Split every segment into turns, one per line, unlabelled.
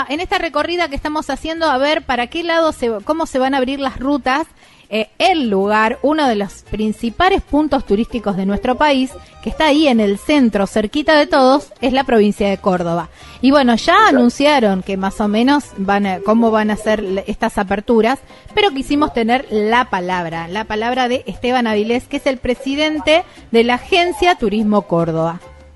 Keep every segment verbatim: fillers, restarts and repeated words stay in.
esta en esta recorrida que estamos haciendo, a ver para qué lado, se, cómo se van a abrir las rutas. Eh, el lugar, uno de los principales puntos turísticos de nuestro país, que está ahí en el centro, cerquita de todos, es la provincia de Córdoba. Y bueno, ya anunciaron que más o menos van a, cómo van a ser estas aperturas, pero quisimos tener la palabra, la palabra de Esteban Avilés, que es el presidente de la Agencia Turismo Córdoba.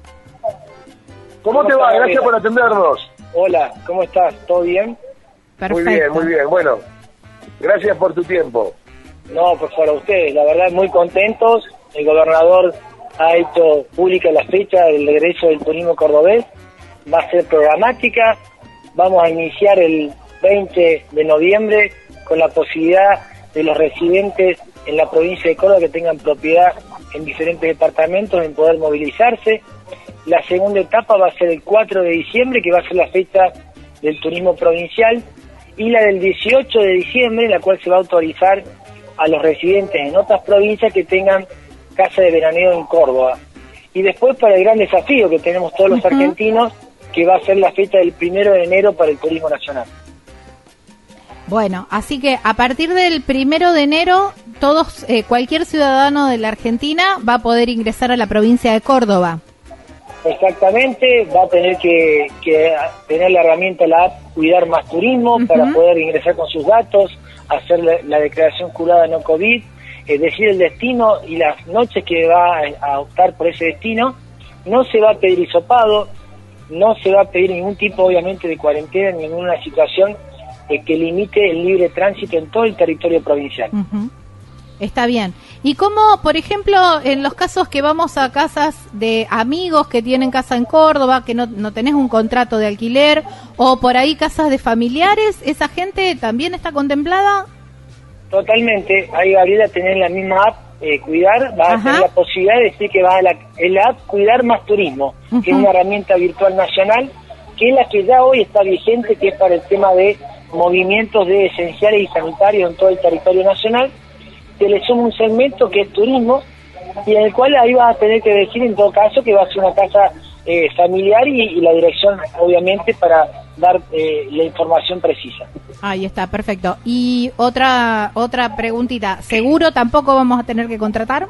¿Cómo te va? Gracias por atendernos.
Hola, ¿cómo estás? ¿Todo bien?
Perfecto.
Muy bien, muy bien. Bueno, gracias por tu tiempo.
No, por favor, a ustedes, la verdad, muy contentos. El gobernador ha hecho pública la fecha del regreso del turismo cordobés. Va a ser programática. Vamos a iniciar el veinte de noviembre con la posibilidad de los residentes en la provincia de Córdoba que tengan propiedad en diferentes departamentos en poder movilizarse. La segunda etapa va a ser el cuatro de diciembre, que va a ser la fecha del turismo provincial, y la del dieciocho de diciembre, en la cual se va a autorizar a los residentes en otras provincias que tengan casa de veraneo en Córdoba. Y después para el gran desafío que tenemos todos los uh-huh. argentinos, que va a ser la fecha del primero de enero para el turismo nacional.
Bueno, así que a partir del primero de enero, todos, eh, cualquier ciudadano de la Argentina va a poder ingresar a la provincia de Córdoba.
Exactamente, va a tener que, que tener la herramienta, la app Cuidar Más Turismo, uh-huh. para poder ingresar con sus datos, hacer la, la declaración jurada no COVID, eh, decir el destino y las noches que va a, a optar por ese destino. No se va a pedir hisopado, no se va a pedir ningún tipo, obviamente, de cuarentena, ninguna situación eh, que limite el libre tránsito en todo el territorio provincial.
Uh-huh. Está bien. ¿Y cómo, por ejemplo, en los casos que vamos a casas de amigos que tienen casa en Córdoba, que no, no tenés un contrato de alquiler, o por ahí casas de familiares, esa gente también está contemplada?
Totalmente. Ahí, Gabriela, tenés la misma app, eh, Cuidar, va Ajá. a tener la posibilidad de decir que va a la, en la app Cuidar Más Turismo, uh-huh. que es una herramienta virtual nacional, que es la que ya hoy está vigente, que es para el tema de movimientos de esenciales y sanitarios en todo el territorio nacional. Se le suma un segmento que es turismo, y en el cual ahí vas a tener que decir en todo caso que va a ser una casa eh, familiar y, y la dirección, obviamente, para dar eh, la información precisa.
Ahí está, perfecto. Y otra otra preguntita, ¿seguro tampoco vamos a tener que contratar?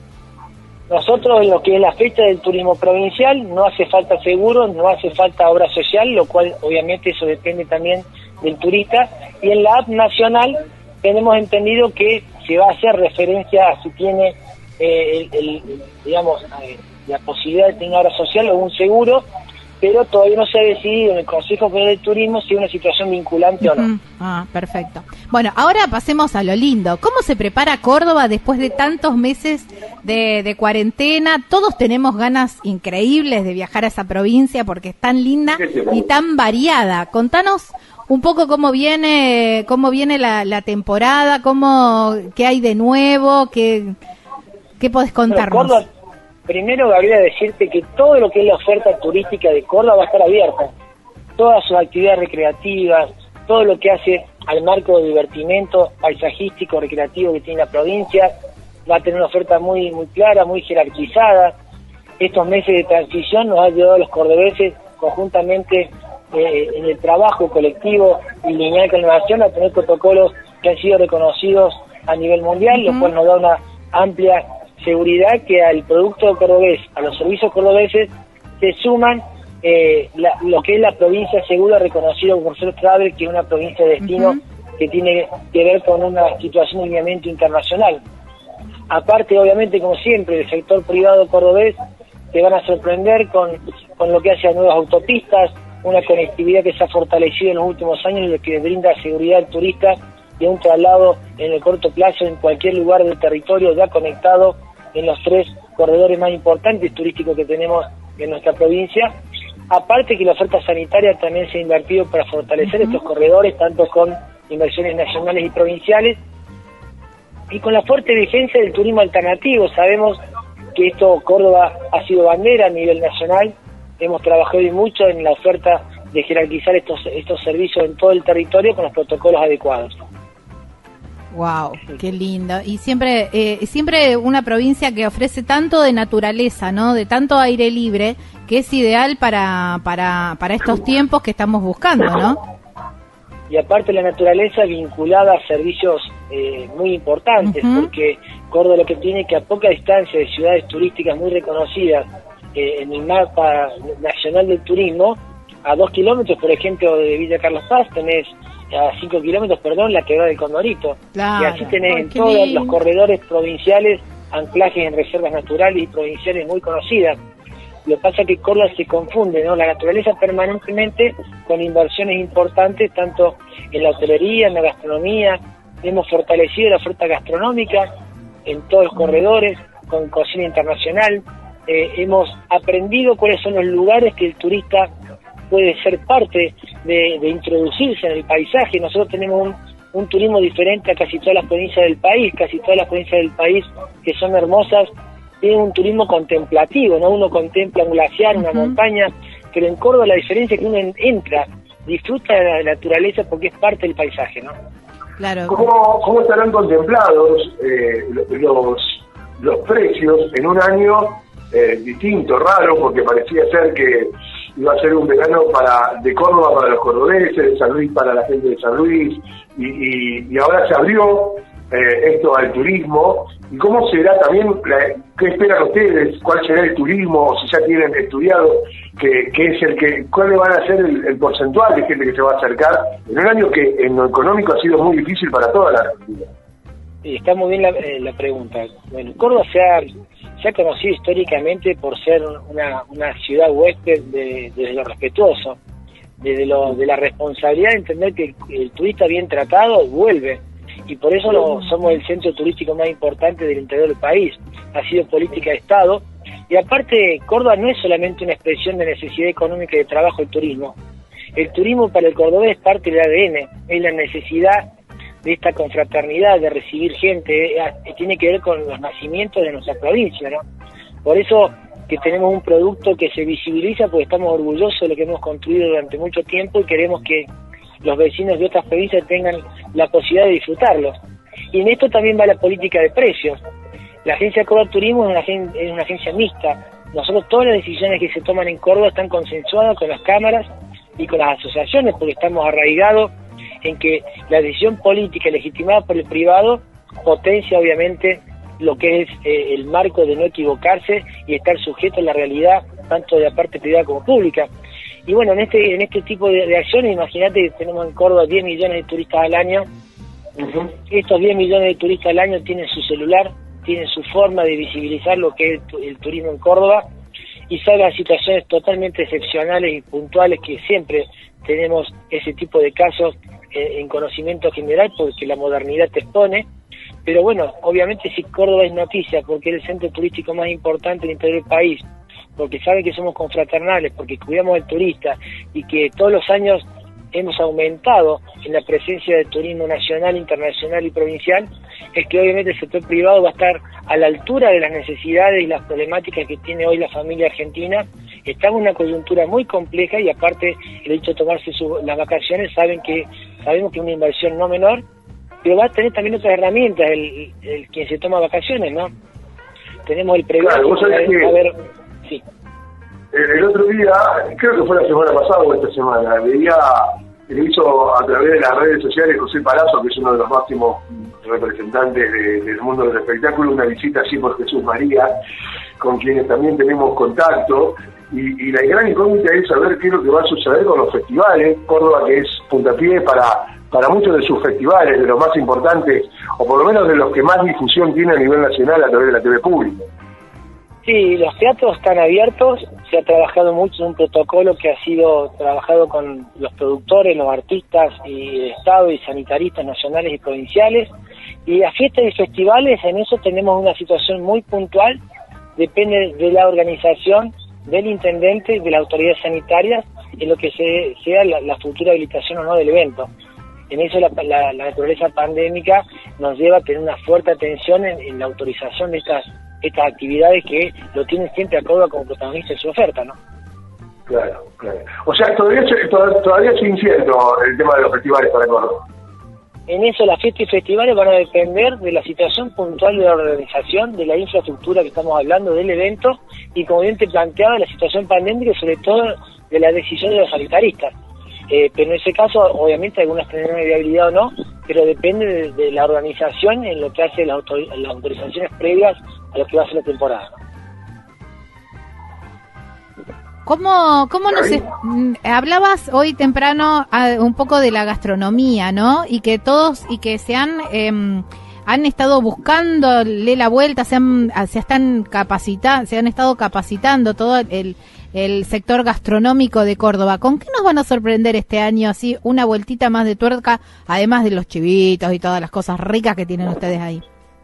Nosotros, en lo que es la fecha del turismo provincial, no hace falta seguro, no hace falta obra social, lo cual obviamente eso depende también del turista, y en la app nacional tenemos entendido que se va a hacer referencia a si tiene eh, el, el, digamos eh, la posibilidad de tener una obra social o un seguro, pero todavía no se ha decidido en el Consejo Federal de Turismo si es una situación vinculante uh-huh. o no.
Ah, perfecto. Bueno, ahora pasemos a lo lindo. ¿Cómo se prepara Córdoba después de tantos meses de, de cuarentena? Todos tenemos ganas increíbles de viajar a esa provincia porque es tan linda y tan variada. Contanos un poco cómo viene cómo viene la, la temporada, cómo qué hay de nuevo, qué, qué podés contarnos.
Bueno, Córdoba, primero, Gabriela, decirte que todo lo que es la oferta turística de Córdoba va a estar abierta. Todas sus actividades recreativas, todo lo que hace al marco de divertimento paisajístico, recreativo que tiene la provincia, va a tener una oferta muy muy clara, muy jerarquizada. Estos meses de transición nos ha ayudado a los cordobeses conjuntamente eh, en el trabajo colectivo y lineal con la nación a tener protocolos que han sido reconocidos a nivel mundial, uh-huh. lo cual nos da una amplia seguridad que al producto cordobés, a los servicios cordobeses, se suman eh, la, lo que es la provincia segura reconocida por Surf Travel, que es una provincia de destino uh-huh. que tiene que ver con una situación de lineamiento internacional. Aparte, obviamente, como siempre, el sector privado cordobés te van a sorprender con, con lo que hace a nuevas autopistas, una conectividad que se ha fortalecido en los últimos años y lo que brinda seguridad al turista de un traslado en el corto plazo en cualquier lugar del territorio ya conectado en los tres corredores más importantes turísticos que tenemos en nuestra provincia. Aparte que la oferta sanitaria también se ha invertido para fortalecer uh-huh. estos corredores, tanto con inversiones nacionales y provinciales, y con la fuerte vigencia del turismo alternativo. Sabemos que esto, Córdoba ha sido bandera a nivel nacional, hemos trabajado y mucho en la oferta de jerarquizar estos estos servicios en todo el territorio con los protocolos adecuados.
Wow, qué lindo. Y siempre, eh, siempre una provincia que ofrece tanto de naturaleza, ¿no? De tanto aire libre, que es ideal para, para, para estos tiempos que estamos buscando, ¿no?
Y aparte la naturaleza vinculada a servicios eh, muy importantes, uh-huh. porque Córdoba lo que tiene que a poca distancia de ciudades turísticas muy reconocidas eh, en el mapa nacional del turismo, a dos kilómetros, por ejemplo, de Villa Carlos Paz, tenés a cinco kilómetros, perdón, la Quebrada del Condorito.
Claro.
Y así tenés
Ay,
en todos
lindo.
los corredores provinciales anclajes en reservas naturales y provinciales muy conocidas. Lo que pasa es que Córdoba se confunde, ¿no? La naturaleza permanentemente con inversiones importantes, tanto en la hotelería, en la gastronomía. Hemos fortalecido la oferta gastronómica en todos los corredores, con cocina internacional. Eh, hemos aprendido cuáles son los lugares que el turista puede ser parte de, de introducirse en el paisaje. Nosotros tenemos un, un turismo diferente a casi todas las provincias del país, casi todas las provincias del país que son hermosas, tienen un turismo contemplativo, ¿no? Uno contempla un glaciar, una uh-huh. montaña, pero en Córdoba la diferencia es que uno entra, disfruta de la naturaleza porque es parte del paisaje, ¿no?
Claro.
¿Cómo, cómo estarán contemplados eh, los, los precios en un año eh, distinto, raro, porque parecía ser que iba a ser un verano para de Córdoba para los cordobeses, de San Luis para la gente de San Luis, y, y, y ahora se abrió eh, esto al turismo? ¿Y cómo será también, la, qué esperan ustedes, cuál será el turismo, o si ya tienen estudiado que, que es el que, cuáles van a ser el, el porcentual de gente que se va a acercar en un año que en lo económico ha sido muy difícil para toda la Argentina?
Sí, está muy bien la, eh, la pregunta. Bueno, Córdoba se ha, se ha conocido históricamente por ser una, una ciudad huésped de, desde lo respetuoso, desde lo, de la responsabilidad de entender que el, el turista bien tratado vuelve. Y por eso lo, somos el centro turístico más importante del interior del país. Ha sido política de Estado. Y aparte, Córdoba no es solamente una expresión de necesidad económica y de trabajo el turismo. El turismo para el cordobés es parte del A D N, es la necesidad de esta confraternidad, de recibir gente, eh, tiene que ver con los nacimientos de nuestra provincia, ¿no? Por eso que tenemos un producto que se visibiliza, porque estamos orgullosos de lo que hemos construido durante mucho tiempo y queremos que los vecinos de otras provincias tengan la posibilidad de disfrutarlos. Y en esto también va la política de precios. La Agencia de Córdoba Turismo es una, agen- es una agencia mixta. Nosotros todas las decisiones que se toman en Córdoba están consensuadas con las cámaras y con las asociaciones, porque estamos arraigados en que la decisión política legitimada por el privado potencia obviamente lo que es eh, el marco de no equivocarse y estar sujeto a la realidad tanto de la parte privada como pública. Y bueno, en este en este tipo de, de acciones, imagínate que tenemos en Córdoba diez millones de turistas al año. Uh-huh. Estos diez millones de turistas al año tienen su celular, tienen su forma de visibilizar lo que es el, el turismo en Córdoba, y salgan situaciones totalmente excepcionales y puntuales que siempre tenemos ese tipo de casos eh, en conocimiento general porque la modernidad te expone. Pero bueno, obviamente si Córdoba es noticia porque es el centro turístico más importante del interior del país, porque saben que somos confraternales, porque cuidamos al turista y que todos los años hemos aumentado en la presencia de turismo nacional, internacional y provincial, es que obviamente el sector privado va a estar a la altura de las necesidades y las problemáticas que tiene hoy la familia argentina. Estamos en una coyuntura muy compleja y aparte el hecho de tomarse su, las vacaciones, saben que sabemos que es una inversión no menor, pero va a tener también otras herramientas el, el, el quien se toma vacaciones, ¿no? Tenemos el previsto,
claro, vos sabés que...
a ver, sí.
El otro día, creo que fue la semana pasada o esta semana, veía, lo hizo a través de las redes sociales José Palazzo, que es uno de los máximos representantes de, del mundo del espectáculo, una visita allí por Jesús María, con quienes también tenemos contacto, y, y la gran incógnita es saber qué es lo que va a suceder con los festivales. Córdoba, que es puntapié para, para muchos de sus festivales, de los más importantes, o por lo menos de los que más difusión tiene a nivel nacional a través de la T V pública.
Sí, los teatros están abiertos, se ha trabajado mucho en un protocolo que ha sido trabajado con los productores, los artistas y el Estado y sanitaristas nacionales y provinciales, y las fiestas y festivales, en eso tenemos una situación muy puntual, depende de la organización, del intendente y de las autoridades sanitarias, en lo que se, sea la, la futura habilitación o no del evento. En eso la, la, la naturaleza pandémica nos lleva a tener una fuerte atención en, en la autorización de estas estas actividades que lo tienen siempre a Córdoba como protagonista de su oferta, ¿no?
Claro, claro. O sea, todavía, todavía es incierto el tema de los festivales para Córdoba.
en eso las fiestas y festivales van a depender de la situación puntual de la organización, de la infraestructura que estamos hablando, del evento, y como bien te planteaba, la situación pandémica y sobre todo de la decisión de los sanitaristas. Eh, pero en ese caso, obviamente, algunas tendrán viabilidad o no, pero depende de, de la organización en lo que hace las, autor las autorizaciones previas a lo que va a ser la temporada, ¿no?
¿Cómo, cómo nos es, hablabas hoy temprano a, un poco de la gastronomía, ¿no? Y que todos, y que se han, eh, han estado buscándole la vuelta, se han, se están capacitando, se han estado capacitando todo el, el sector gastronómico de Córdoba. ¿Con qué nos van a sorprender este año, así, una vueltita más de tuerca, además de los chivitos y todas las cosas ricas que tienen ustedes ahí?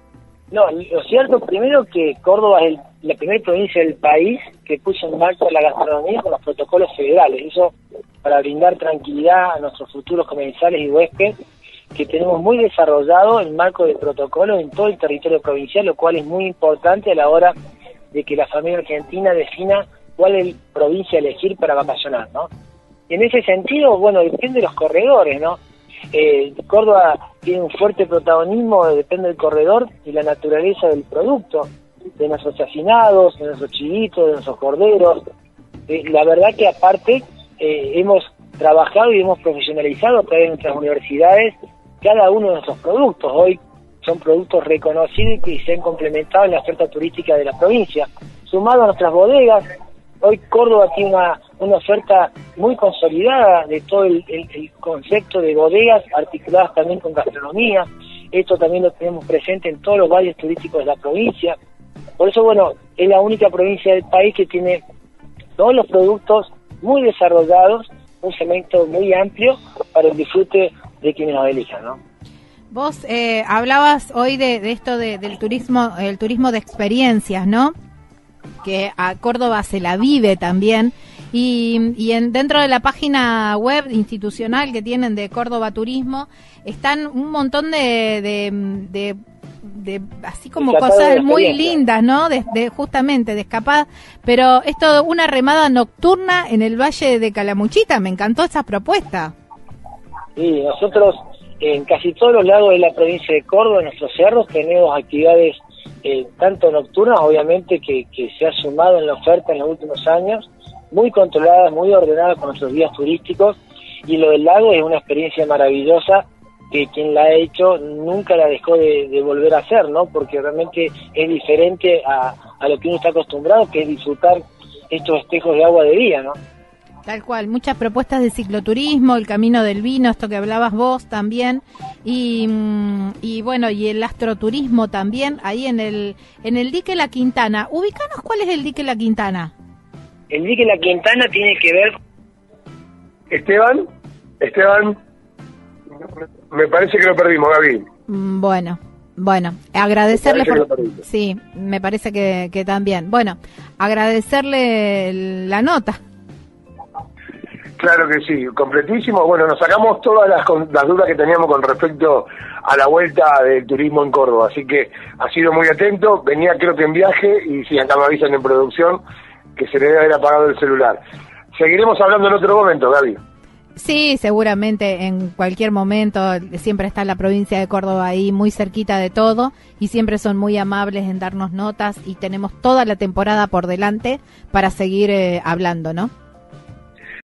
No, lo cierto, primero que Córdoba es el, la primera provincia del país que puso en marcha la gastronomía con los protocolos federales. Eso para brindar tranquilidad a nuestros futuros comensales y huéspedes, que tenemos muy desarrollado el marco de protocolos en todo el territorio provincial, lo cual es muy importante a la hora de que la familia argentina defina cuál es la provincia a elegir para vacacionar, ¿no? Y en ese sentido, bueno, depende de los corredores, ¿no? Eh, Córdoba tiene un fuerte protagonismo, depende del corredor y la naturaleza del producto, de nuestros hacinados, de nuestros chivitos, de nuestros corderos. Eh, la verdad que aparte eh, hemos trabajado y hemos profesionalizado a través de nuestras universidades cada uno de nuestros productos. Hoy son productos reconocidos y que se han complementado en la oferta turística de la provincia. Sumado a nuestras bodegas, hoy Córdoba tiene una, una oferta muy consolidada de todo el, el, el concepto de bodegas articuladas también con gastronomía. Esto también lo tenemos presente en todos los valles turísticos de la provincia. Por eso, bueno, es la única provincia del país que tiene todos los productos muy desarrollados, un segmento muy amplio para el disfrute de quienes nos elijan, ¿no?
Vos eh, hablabas hoy de, de esto de, del turismo, el turismo de experiencias, ¿no? Que a Córdoba se la vive también, y, y en, dentro de la página web institucional que tienen de Córdoba Turismo están un montón de, de, de, de así como cosas muy lindas, ¿no? De, de justamente de escapadas, pero esto, una remada nocturna en el Valle de Calamuchita, me encantó esa propuesta.
Sí, nosotros en casi todos los lagos de la provincia de Córdoba, en nuestros cerros, tenemos actividades Eh, tanto nocturnas, obviamente, que, que se ha sumado en la oferta en los últimos años, muy controladas, muy ordenadas con nuestros guías turísticos, y lo del lago es una experiencia maravillosa que quien la ha hecho nunca la dejó de, de volver a hacer, ¿no? Porque realmente es diferente a, a lo que uno está acostumbrado, que es disfrutar estos espejos de agua de día, ¿no?
Tal cual, muchas propuestas de cicloturismo, el camino del vino, esto que hablabas vos también, y, y bueno, y el astroturismo también, ahí en el en el dique La Quintana. Ubícanos, ¿cuál es el dique La Quintana?
El dique La Quintana tiene que ver...
Esteban, Esteban, me parece que lo perdimos, Gaby.
Bueno, bueno, agradecerle por... Sí, me parece que, que también. Bueno, agradecerle la nota.
Claro que sí, completísimo. Bueno, nos sacamos todas las, las dudas que teníamos con respecto a la vuelta del turismo en Córdoba, así que ha sido muy atento. Venía creo que en viaje y si acá me avisan en producción que se le debe haber apagado el celular. Seguiremos hablando en otro momento, Gaby.
Sí, seguramente en cualquier momento. Siempre está la provincia de Córdoba ahí muy cerquita de todo y siempre son muy amables en darnos notas y tenemos toda la temporada por delante para seguir eh, hablando, ¿no?